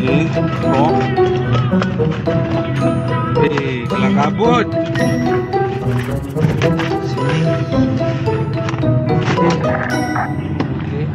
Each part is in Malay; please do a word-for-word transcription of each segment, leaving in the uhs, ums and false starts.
Okey, kok. Eh, kelang kabut. Sini. Okey.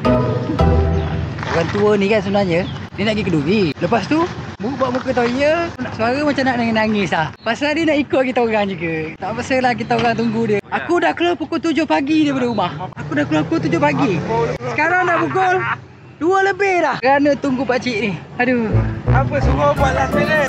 Orang tua ni kan sebenarnya dia nak pergi keduri. Lepas tu buat muka toya, suara macam nak nangis-nangis lah. Pasal dia nak ikut kita orang juga. Tak pasal lah kita orang tunggu dia. Aku dah keluar pukul tujuh pagi daripada rumah. Aku dah keluar pukul tujuh pagi. Sekarang dah pukul dua lebih dah. Kerana tunggu pakcik ni. Aduh. Apa suruh buat last minute?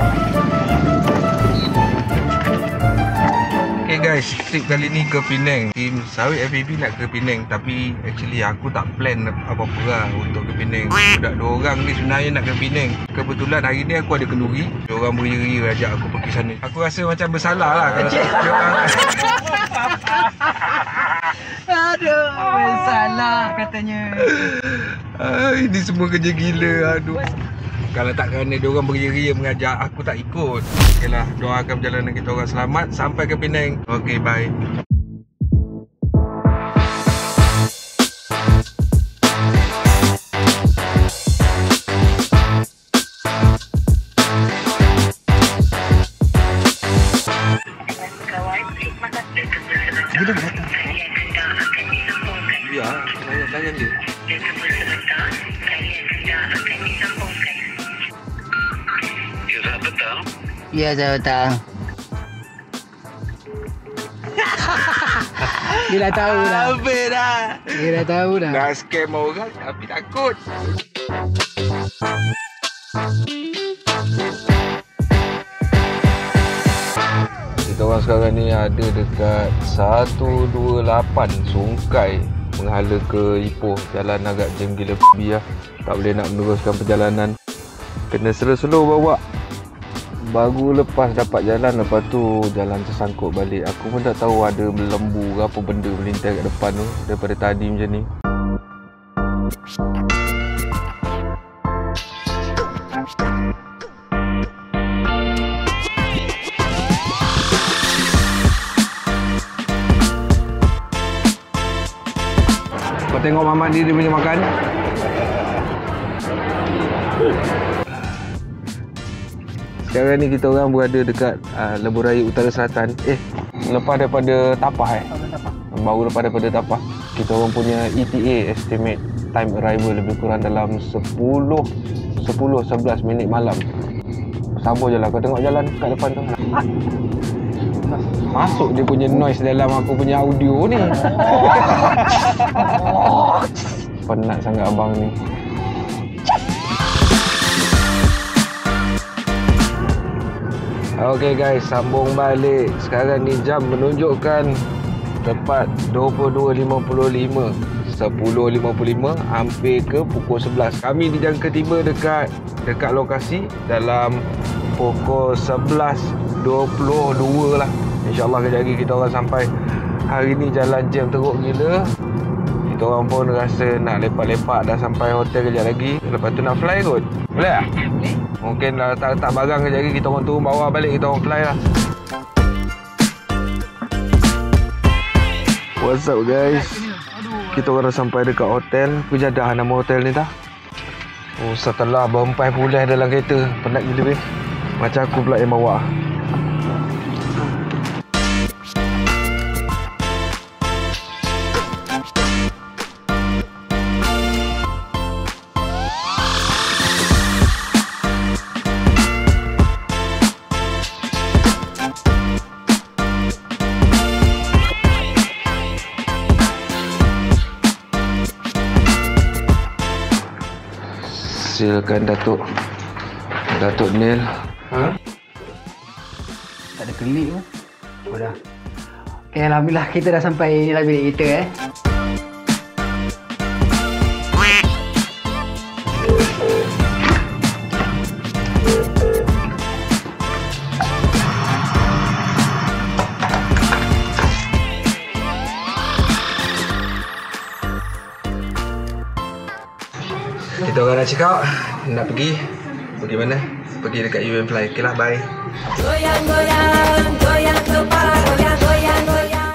Okay guys, trip kali ni ke Penang. Tim Sawit F A B nak ke Penang. Tapi actually aku tak plan apa-apa lah untuk ke Penang. Budak dua orang ni sebenarnya nak ke Penang. Kebetulan hari ni aku ada kenduri. Diorang beria-ria ajak aku pergi sana. Aku rasa macam bersalah lah kalau diorang. Aduh, bersalah katanya. Ah, ini semua kerja gila. Aduh. Kalau tak kerana diorang beria-ria mengajak, aku tak ikut. Okeylah, doakan perjalanan kita orang selamat sampai ke Penang. Okey, bye. Dia dah datang. Ya, layan-layan dia. Ya, saya datang. Dia dah tahu dah. Habis dah. Dia dah tahu dah. Dah scam orang tapi takut. Kita orang sekarang ni ada dekat seratus dua puluh lapan Sungkai menghala ke Ipoh. Jalan agak jam gila babi lah. Tak boleh nak meneruskan perjalanan. Kena slow-slow bawa. Baru lepas dapat jalan, lepas tu jalan tersangkut balik. Aku pun tak tahu ada lembu ke apa benda melintas kat depan tu. Daripada tadi macam ni. Kau tengok Mamat ni dia punya makan. Sekarang ni kita orang berada dekat uh, Lebuh Raya Utara Selatan. Eh, lepas daripada Tapah eh. Baru lepas daripada Tapah. Kita orang punya E T A, estimate time arrival, lebih kurang dalam sepuluh sebelas minit malam. Sabar je lah, kau tengok jalan kat depan tu. Masuk dia punya noise dalam aku punya audio ni. Penat sangat abang ni. Okay guys, sambung balik. Sekarang ni jam menunjukkan tepat dua puluh dua lima puluh lima, sepuluh lima puluh lima, hampir ke pukul sebelas. Kami dijangka tiba dekat dekat lokasi dalam pukul sebelas dua puluh dua lah. InsyaAllah kejap lagi kita orang sampai. Hari ni jalan jam teruk gila. Kita orang pun rasa nak lepak-lepak, dah sampai hotel kejap lagi. Lepas tu nak fly kot. Boleh tak? Boleh. Mungkin letak-letak barang kejap lagi, kita orang turun bawah balik, kita orang fly lah. What's up guys? Kita orang dah sampai dekat hotel. Pujadah nama hotel ni tak? Oh, setelah berempat bulan dalam kereta, penat gila weh. Macam aku pula yang bawa. Silakan Datuk. Datuk Nil. Ha? Tak ada klik pun. Oh dah. Okay, alhamdulillah kita dah sampai dalam bilik kita eh. Kita orang nak check out. Nak pergi. Pergi mana? Pergi dekat U M Fly. Okay lah, bye. Goyang, goyang, goyang kepala, goyang, goyang, goyang.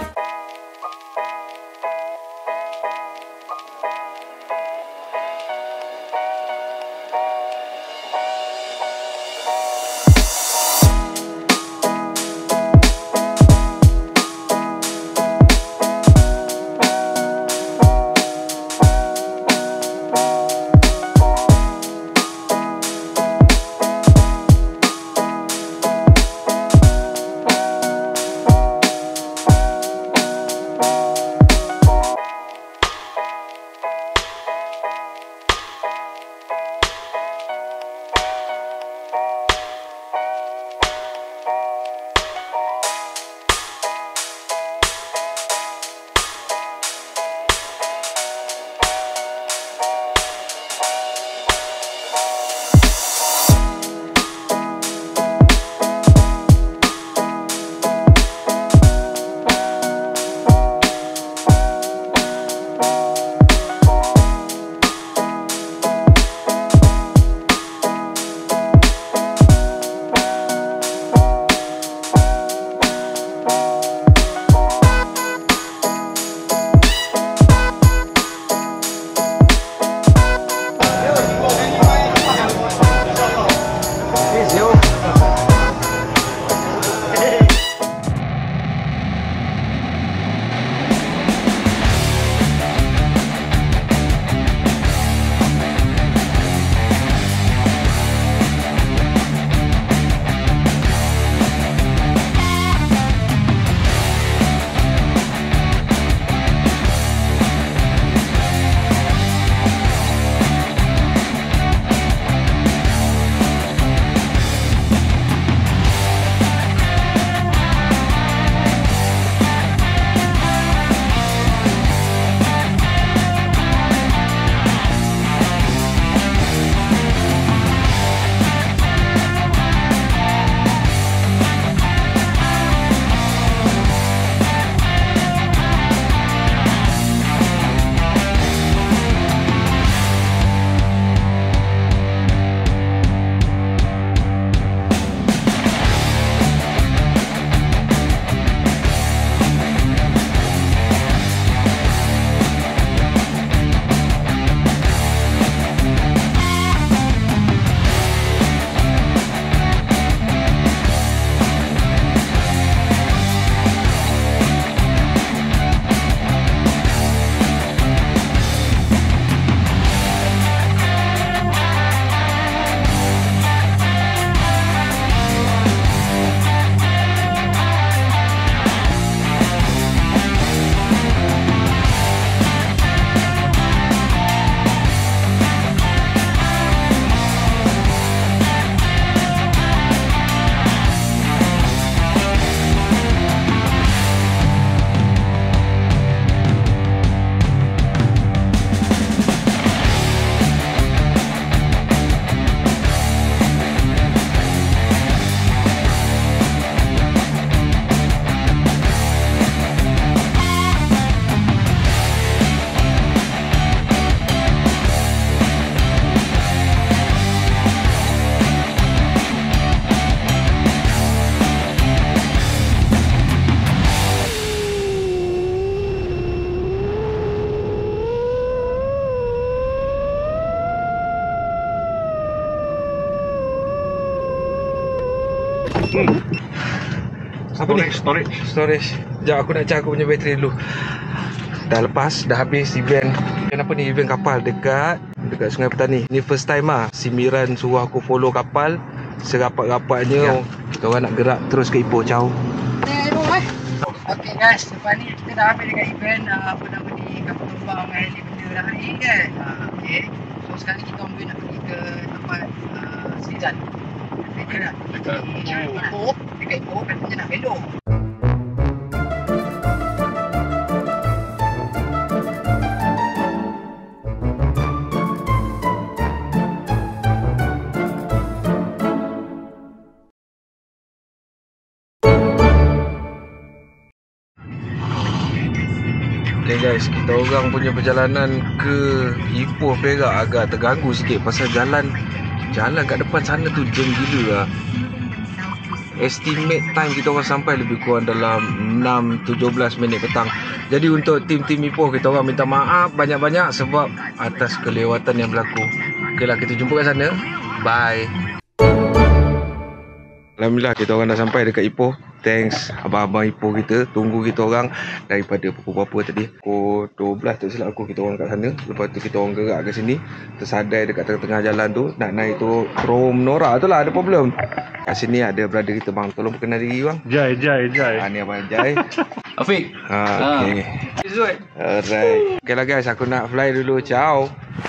Hmm. Apa ni? Storage. Storage. Sekejap aku nak cek aku punya bateri dulu. Dah lepas, dah habis event. Event apa ni? Event kapal dekat dekat Sungai Petani. Ni first time lah si Miran suruh aku follow kapal. Serapat-rapatnya ya. Kita orang nak gerak terus ke Ipoh. Ciao. Okay guys, lepas ni kita dah habis dekat event uh, apa nama ni, kapal terbang dengan helikopter hari ni kan. uh, Okay, so sekarang ni kita orang nak pergi ke tempat uh, Serizan. Dekat nak dekat Ipoh. Dekat Ipoh kan kita nak belok. Okay guys, kita orang punya perjalanan ke Ipoh Perak agak terganggu sikit pasal jalan jalan kat depan sana tu jam gila lah. Estimate time kita orang sampai lebih kurang dalam enam tujuh belas minit petang. Jadi untuk tim-tim Ipoh kita orang minta maaf banyak-banyak sebab atas kelewatan yang berlaku. Okay lah, kita jumpa kat sana. Bye. Alhamdulillah kita orang dah sampai dekat Ipoh. Thanks abang-abang Ipoh kita tunggu kita orang daripada pukul berapa tadi? Pukul dua belas tak silap aku kita orang kat sana. Lepas tu kita orang gerak ke sini. Tersadai dekat tengah-tengah jalan tu nak naik tu Terowongan Menora tu lah ada problem. Kat sini ada brother kita bang. Tolong perkenal diri bang. Jai, Jai, Jai. Ha, ni abang Jai. Afiq. Ha, okey. Zul. Alright. Okay lah guys, aku nak fly dulu. Ciao.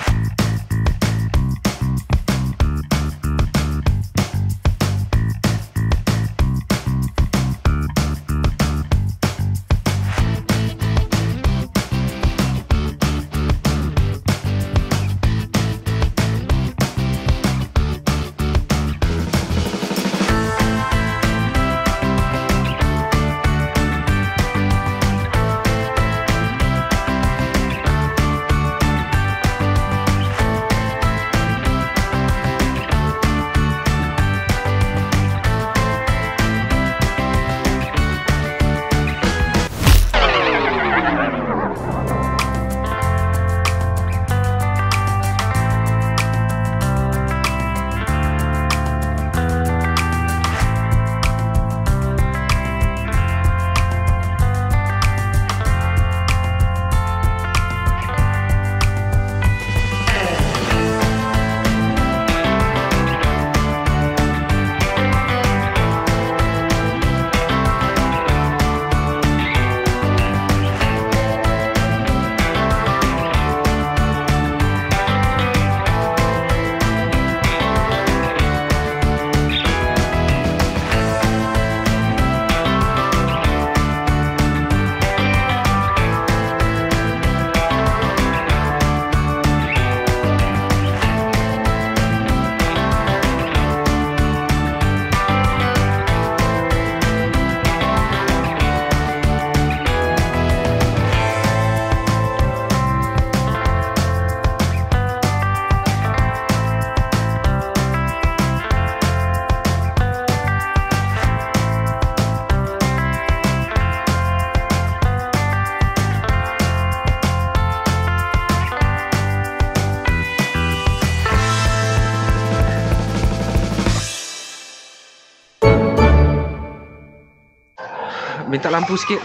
Minta lampu sikit.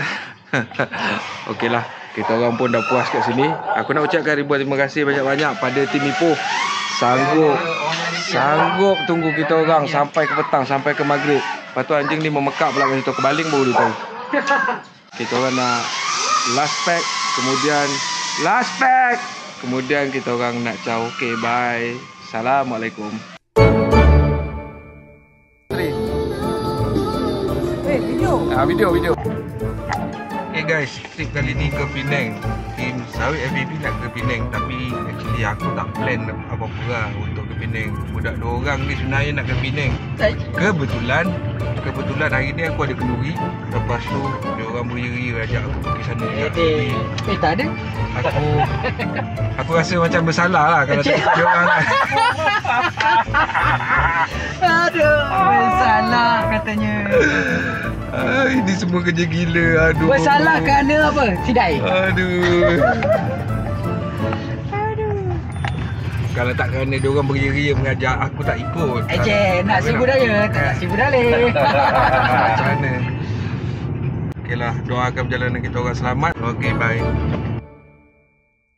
Okey lah, kita orang pun dah puas kat sini. Aku nak ucapkan ribuan terima kasih banyak-banyak pada tim Ipoh. Sanggup Sanggup tunggu kita orang sampai ke petang, sampai ke maghrib. Lepas tu anjing ni memekak pula kat situ. Kebaling baru dia tahu. Kita orang nak last pack, kemudian last pack, kemudian kita orang nak ciao. Okay, bye. Assalamualaikum. Eh, video. Ah, video, video. Okay guys, trip kali ni ke Penang. Tim Sawit F B B nak ke Penang, tapi actually aku tak plan apa-apa lah untuk ke Penang. Budak dua orang ni sebenarnya nak ke Penang. Kebetulan, kebetulan hari ni aku ada kenduri. Lepas tu dia orang beria-ria ajak aku pergi sana. Eh, eh tak ada. Aku aku rasa macam bersalah lah kalau tak dia orang. Aduh, bersalah katanya. Ah, ini semua kerja gila. Aduh. Bersalah kerana apa? Sidai. Aduh. Aduh. Kalau tak kerana dia orang beria-ria mengajak, aku tak ikut. Eh, je, nak si budaya, tak nak si budaya. Macam mana? Okeylah, doakan perjalanan kita orang selamat. Okey, bye.